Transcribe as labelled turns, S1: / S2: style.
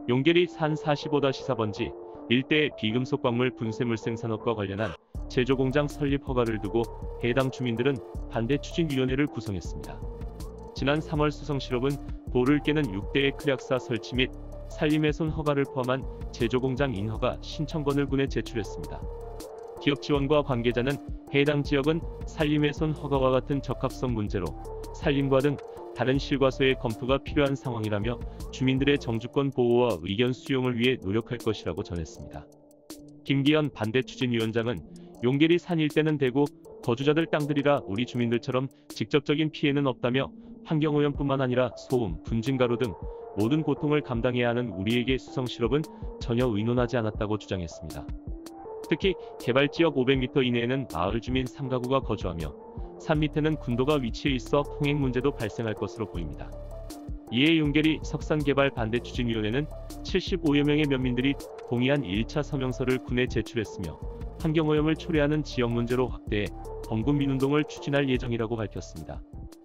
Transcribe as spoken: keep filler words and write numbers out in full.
S1: 용계리 산 사십오 사 번지 일대의 비금속 광물 분쇄물 생산업과 관련한 제조공장 설립 허가를 두고 해당 주민들은 반대 추진위원회를 구성했습니다. 지난 삼월 수성시럽은 돌을 깨는 육 대의 크랙사 설치 및 산림훼손 허가를 포함한 제조공장 인허가 신청건을 군에 제출했습니다. 기업 지원과 관계자는 해당 지역은 산림훼손 허가와 같은 적합성 문제로 산림과 등 다른 실과소의 검토가 필요한 상황이라며 주민들의 정주권 보호와 의견 수용을 위해 노력할 것이라고 전했습니다. 김기현 반대추진위원장은 용계리 산 일대는 대구 거주자들 땅들이라 우리 주민들처럼 직접적인 피해는 없다며 환경오염뿐만 아니라 소음, 분진가루 등 모든 고통을 감당해야 하는 우리에게 수성시럽은 전혀 의논하지 않았다고 주장했습니다. 특히 개발지역 오백 미터 이내에는 마을 주민 삼 가구가 거주하며 산 밑에는 군도가 위치해 있어 통행 문제도 발생할 것으로 보입니다. 이에 용계리 석산개발 반대추진위원회는 칠십오여 명의 면민들이 동의한 일 차 서명서를 군에 제출했으며 환경오염을 초래하는 지역 문제로 확대해 범군 민운동을 추진할 예정이라고 밝혔습니다.